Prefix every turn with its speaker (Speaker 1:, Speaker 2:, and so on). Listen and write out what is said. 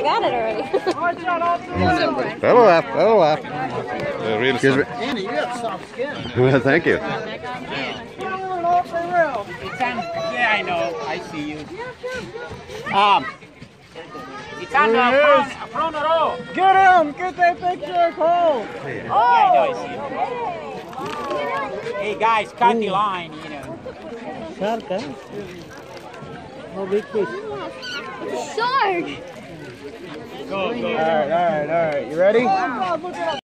Speaker 1: I got it already.
Speaker 2: That'll laugh. That'll laugh.
Speaker 3: Really
Speaker 2: Excuse me.
Speaker 4: Andy, you got soft skin.
Speaker 2: Well, thank you.
Speaker 5: Yeah, I know. I see you. It's on the front row.
Speaker 4: Get him! Get that picture, Cole!
Speaker 5: Yeah, I know. I see you. Hey guys, cut the line. You know.
Speaker 4: Shark, huh? Oh, big fish.
Speaker 1: Shark!
Speaker 5: Go, go.
Speaker 4: All right. You ready?